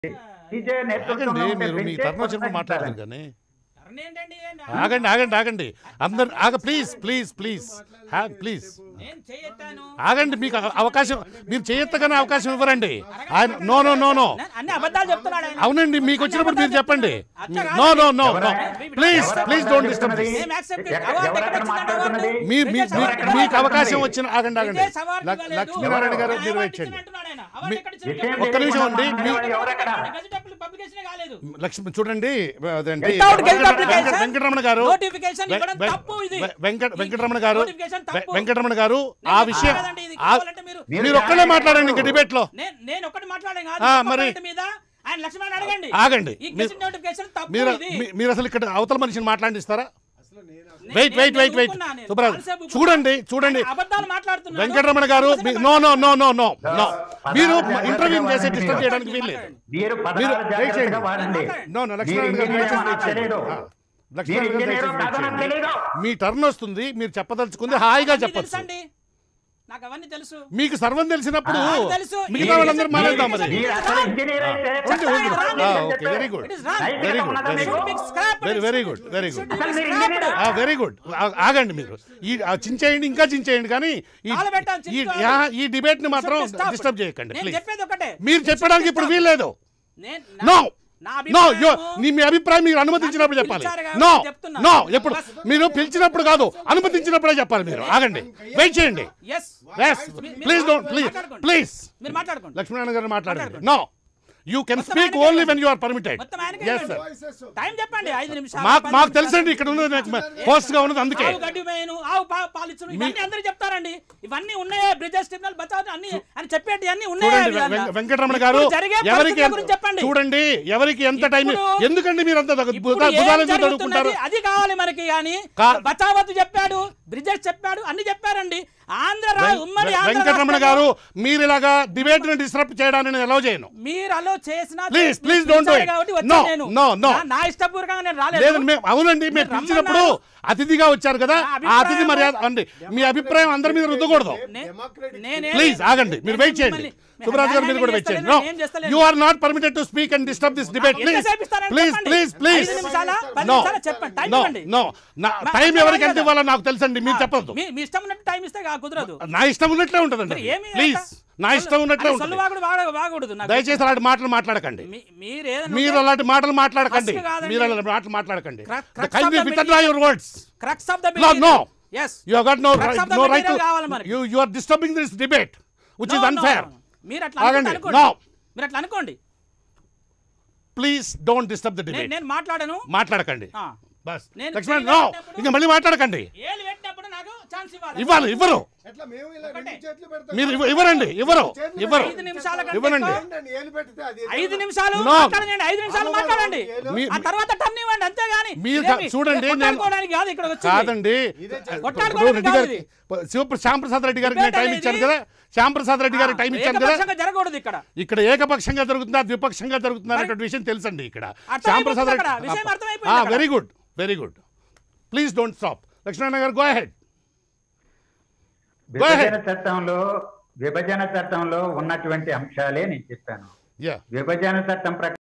ఆగండి, మీరు మీ టర్న్ వచ్చినప్పుడు మాట్లాడతారు కానీ ఆగండి ఆగండి ఆగండి అందరు ప్లీజ్ ప్లీజ్ ప్లీజ్ ప్లీజ్ ఆగండి. మీకు అవకాశం, మీరు చేయొత్తగానే అవకాశం ఇవ్వరండి. ఆయన నో నో నో నో అవునండి, మీకు వచ్చినప్పుడు మీరు చెప్పండి. No no no no please please don't disturb this. మీకు అవకాశం వచ్చిన ఆగండి ఆగండి. లక్ష్మీనారాయణ గారు మీరు వెయిట్ చేయండి. ఒక్క నిమిషం అండి. లక్ష్మి చూడండి, వెంకటరమణ గారు ఆ విషయం మీరు ఒక్కడే మాట్లాడండి ఇంకా డిబేట్ లో. మరి ఆగండి, మీరు అసలు ఇక్కడ అవతల మనిషిని మాట్లాడిస్తారా? Wait wait wait wait Subraj చూడండి చూడండి Venkataramana garu no no no no no no మీరు ఇంటర్వ్యూ చేసి డిస్టర్బ్ చేయడానికి వీల్లేదు. మీరు వెయిట్ చేయండి. నో నో మీ టర్న్ వస్తుంది, మీరు చెప్పదలుచుకుంది హాయిగా చెప్పచ్చు. నాకు అవన్నీ తెలుసు. మీకు సర్వం తెలిసినప్పుడు మిగతా వాళ్ళందరూ మానేద్దాం. మరి very good very good very good very good very good. ఆగండి, మీరు ఈ చించేయండి, ఇంకా చించేయండి, కానీ ఈ డిబేట్ ని మాత్రం డిస్టర్బ్ చేయకండి ప్లీజ్. మీరు చెప్పడానికి ఇప్పుడు వీల్లేదు. నో నో మీ అభిప్రాయం మీరు అనుమతించినప్పుడు చెప్పాలి. నో నో ఎప్పుడు మీరు పిలిచినప్పుడు కాదు, అనుమతించినప్పుడే చెప్పాలి. మీరు ఆగండి, వెయిట్ చేయండి. Please don't please please Lakshminarayana garu మాట్లాడండి. No you can speak only when you are permitted. మాకు తెలుసండి ఇక్కడ ఉన్నది, పోస్ట్ గా ఉన్నది, అందుకే వెంకటరమణ గారు చూడండి ఎవరికి ఎంత టైం, ఎందుకండి మీరు అంత అడుగుకుంటారు? అది కావాలి మనకి. కానీ బచావత్ చెప్పాడు, బ్రిజెస్ చెప్పాడు, అన్ని చెప్పారండి. వెంకటరమణ గారు మీరు ఇలాగా డిబేట్ ని డిస్టర్బ్ చేయడానికి నేను అలౌ చేయను. మీరు అలౌ చేసినా please please don't do it. No no no నా ఇష్టపూర్వకంగా నేను రాలేదు. అవునండి, మీరు పిలిచినప్పుడు అతిథిగా వచ్చారు కదా, ఆ అతిథి మర్యాద అండి. మీ అభిప్రాయం అందరి మీద రుద్దకూడదు. ప్లీజ్ ఆగండి, మీరు వెయిట్ చేయండి. సుబ్రాజ్ గారు మీరు కూడా వెయిట్ చేయండి. No you are not permitted to speak and disturb this debate. Please please please please no no no time ఎవరికి ఎంత ఇవ్వాలో నాకు తెలుసండి, మీరు చెప్పొద్దు. మీ ఇష్టం ఉన్నట్టు టైం ఇస్తే కుదరదు. నా ఇష్టం ఉన్నట్లే ఉంటుందండి. ప్లీజ్ నా ఇష్టం ఉన్నట్లే ఉంటుంది. దయచేసి అలాంటి మాటలు మాట్లాడకండి. మీరు అలాంటి మాటలు మాట్లాడకండి. మీరు అలాంటి మాటలు మాట్లాడకండి. Withdraw your words. No. Yes. You have got no right to. You are disturbing this debate, which is unfair. మీరు అట్లా అనుకోండి. Please don't disturb the debate. నేను మాట్లాడను. మాట్లాడకండి. బస్ లక్ష్మణ్ నో, ఇంకా మళ్ళీ మాట్లాడకండి. ఇవ్వాలి ఇవ్వరు, మీరు ఇవ్వరండి, ఇవ్వరు ఇవ్వరు ఇవ్వనండి. 5 నిమిషాలు మాట్లాడండి, ఆ తర్వాత టర్న్ ఇవ్వండి, అంతేగాని మీరు చూడండి. కాదండి, శ్యాంప్రసాద్ రెడ్డి గారికి నేను టైం ఇచ్చాను కదా, శ్యాంప్రసాద్ రెడ్డి గారికి టైం ఇచ్చాను కదా. జరగకూడదు ఇక్కడ ఏకపక్షంగా జరుగుతుందా ద్విపక్షంగా జరుగుతుందా అనేటువంటి విషయం తెలుసండి. ఇక్కడ Shyamprasad Reddy very good very good. Please don't stop. Lakshmana garu go ahead. విభజన చట్టంలో ఉన్నటువంటి అంశాలే నేను చెప్పాను. విభజన చట్టం